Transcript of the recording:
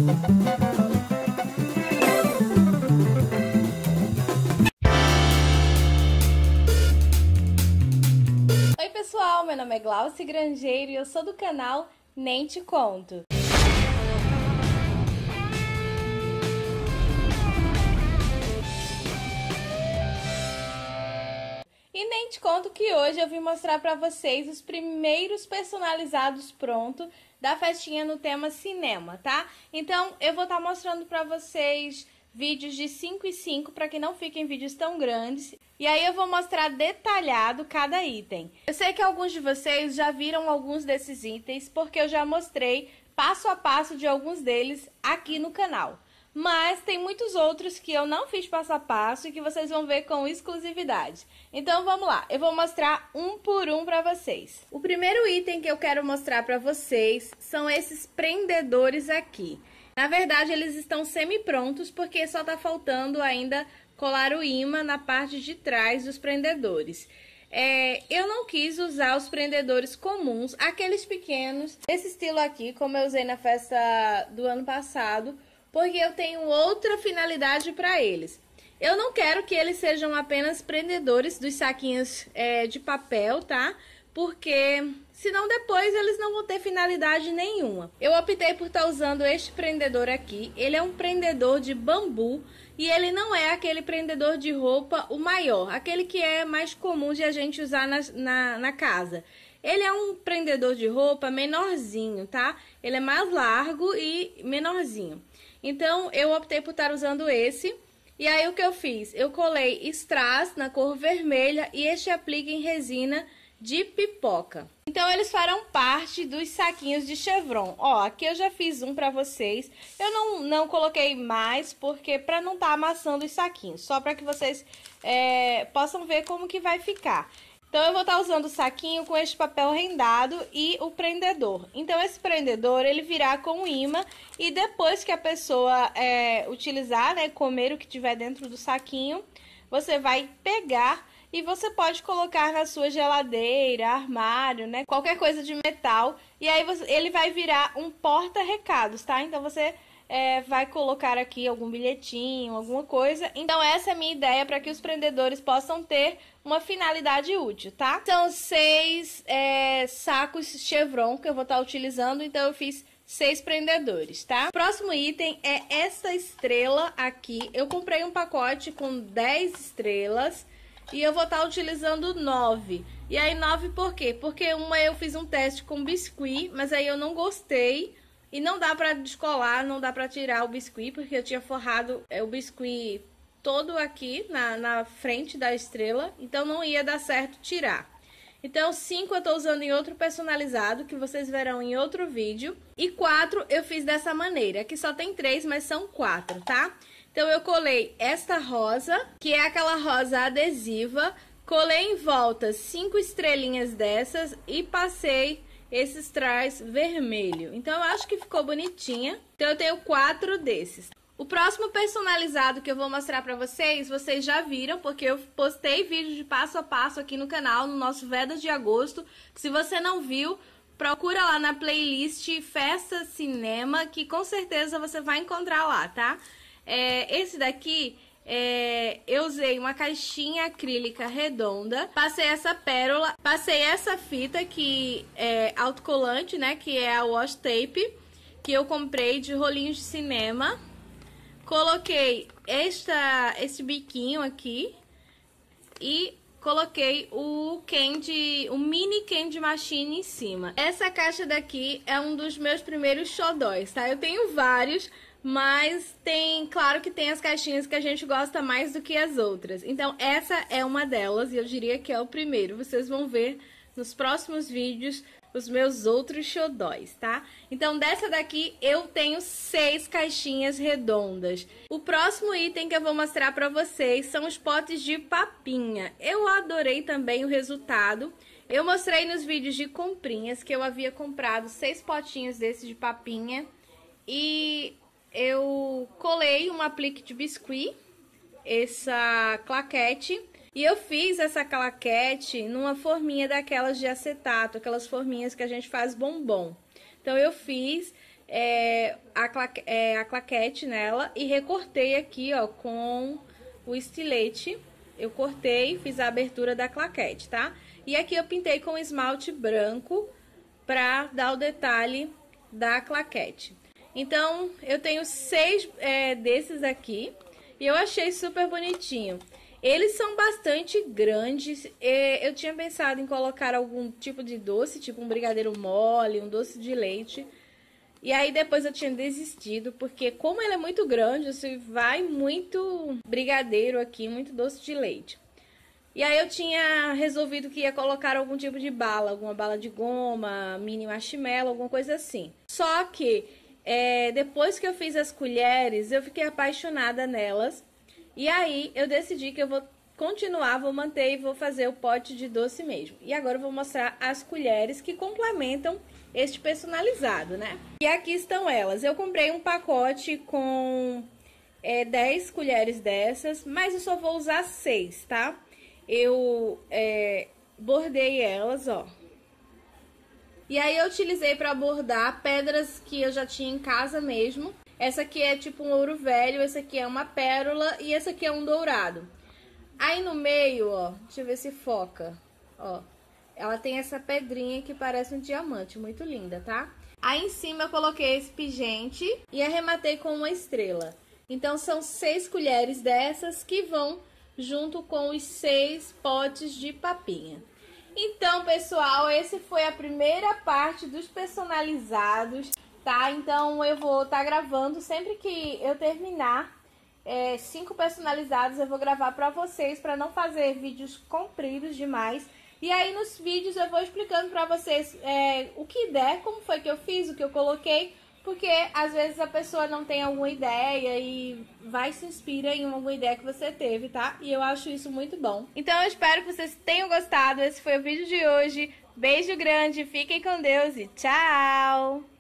Oi pessoal, meu nome é Glauci Grangeiro e eu sou do canal Nem Te Conto. E nem te conto que hoje eu vim mostrar pra vocês os primeiros personalizados prontos da festinha no tema cinema, tá? Então eu vou estar mostrando pra vocês vídeos de 5 em 5 para que não fiquem vídeos tão grandes. E aí eu vou mostrar detalhado cada item. Eu sei que alguns de vocês já viram alguns desses itens porque eu já mostrei passo a passo de alguns deles aqui no canal. Mas tem muitos outros que eu não fiz passo a passo e que vocês vão ver com exclusividade. Então vamos lá, eu vou mostrar um por um para vocês. O primeiro item que eu quero mostrar para vocês são esses prendedores aqui. Na verdade eles estão semi-prontos porque só tá faltando ainda colar o imã na parte de trás dos prendedores. Eu não quis usar os prendedores comuns, aqueles pequenos, desse estilo aqui, como eu usei na festa do ano passado, porque eu tenho outra finalidade para eles. Eu não quero que eles sejam apenas prendedores dos saquinhos de papel, tá? Porque senão depois eles não vão ter finalidade nenhuma. Eu optei por estar usando este prendedor aqui. Ele é um prendedor de bambu e ele não é aquele prendedor de roupa o maior, aquele que é mais comum de a gente usar na casa. Ele é um prendedor de roupa menorzinho, tá? Ele é mais largo e menorzinho. Então, eu optei por estar usando esse. E aí, o que eu fiz? Eu colei strass na cor vermelha e este aplique em resina de pipoca. Então, eles farão parte dos saquinhos de chevron. Ó, aqui eu já fiz um pra vocês. Eu não coloquei mais, porque pra não estar amassando os saquinhos. Só pra que vocês possam ver como que vai ficar. Então, eu vou estar usando o saquinho com este papel rendado e o prendedor. Então, esse prendedor, ele virá com o imã e depois que a pessoa utilizar, né, comer o que tiver dentro do saquinho, você vai pegar e você pode colocar na sua geladeira, armário, né, qualquer coisa de metal. E aí, ele vai virar um porta-recados, tá? Então, você vai colocar aqui algum bilhetinho, alguma coisa. Então essa é a minha ideia para que os prendedores possam ter uma finalidade útil, tá? São 6 sacos chevron que eu vou estar utilizando, então eu fiz 6 prendedores, tá? O próximo item é essa estrela aqui. Eu comprei um pacote com 10 estrelas e eu vou estar utilizando 9. E aí 9 por quê? Porque uma eu fiz um teste com biscuit, mas aí eu não gostei. E não dá pra descolar, não dá pra tirar o biscuit, porque eu tinha forrado o biscuit todo aqui na frente da estrela, então não ia dar certo tirar. Então 5 eu tô usando em outro personalizado, que vocês verão em outro vídeo. E 4 eu fiz dessa maneira, aqui só tem 3, mas são 4, tá? Então eu colei esta rosa, que é aquela rosa adesiva, colei em volta 5 estrelinhas dessas e passei esse strass vermelho. Então eu acho que ficou bonitinha. Então eu tenho 4 desses. O próximo personalizado que eu vou mostrar pra vocês já viram, porque eu postei vídeo de passo a passo aqui no canal, no nosso Vedas de Agosto. Se você não viu, procura lá na playlist Festa Cinema, que com certeza você vai encontrar lá, tá? Esse daqui eu usei uma caixinha acrílica redonda, passei essa pérola, passei essa fita que é autocolante, né, que é a washi tape, que eu comprei de rolinhos de cinema. Coloquei esse biquinho aqui e coloquei o mini candy machine em cima. Essa caixa daqui é um dos meus primeiros xodóis, tá? Eu tenho vários, mas claro que tem as caixinhas que a gente gosta mais do que as outras. Então essa é uma delas e eu diria que é o primeiro. Vocês vão ver nos próximos vídeos os meus outros xodóis, tá? Então dessa daqui eu tenho 6 caixinhas redondas. O próximo item que eu vou mostrar pra vocês são os potes de papinha. Eu adorei também o resultado. Eu mostrei nos vídeos de comprinhas que eu havia comprado 6 potinhos desses de papinha e eu colei um aplique de biscuit, essa claquete, e eu fiz essa claquete numa forminha daquelas de acetato, aquelas forminhas que a gente faz bombom. Então eu fiz a claquete nela e recortei aqui, ó, com o estilete. Eu cortei, fiz a abertura da claquete, tá? E aqui eu pintei com esmalte branco pra dar o detalhe da claquete. Então, eu tenho 6 desses aqui e eu achei super bonitinho. Eles são bastante grandes. Eu tinha pensado em colocar algum tipo de doce, tipo um brigadeiro mole, um doce de leite. E aí depois eu tinha desistido, porque como ele é muito grande, você vai muito brigadeiro aqui, muito doce de leite. E aí eu tinha resolvido que ia colocar algum tipo de bala, alguma bala de goma, mini marshmallow, alguma coisa assim. Só que depois que eu fiz as colheres, eu fiquei apaixonada nelas. E aí eu decidi que eu vou continuar, vou manter e vou fazer o pote de doce mesmo. E agora eu vou mostrar as colheres que complementam este personalizado, né? E aqui estão elas. Eu comprei um pacote com 10 colheres dessas, mas eu só vou usar 6, tá? Eu bordei elas, ó. E aí eu utilizei para bordar pedras que eu já tinha em casa mesmo. Essa aqui é tipo um ouro velho, essa aqui é uma pérola e essa aqui é um dourado. Aí no meio, ó, deixa eu ver se foca, ó. Ela tem essa pedrinha que parece um diamante, muito linda, tá? Aí em cima eu coloquei esse pingente e arrematei com uma estrela. Então são 6 colheres dessas que vão junto com os 6 potes de papinha. Então, pessoal, esse foi a primeira parte dos personalizados, tá? Então eu vou estar gravando sempre que eu terminar 5 personalizados, eu vou gravar pra vocês, pra não fazer vídeos compridos demais. E aí nos vídeos eu vou explicando pra vocês o que der, como foi que eu fiz, o que eu coloquei, porque às vezes a pessoa não tem alguma ideia e vai se inspira em alguma ideia que você teve, tá? E eu acho isso muito bom. Então eu espero que vocês tenham gostado, esse foi o vídeo de hoje. Beijo grande, fiquem com Deus e tchau!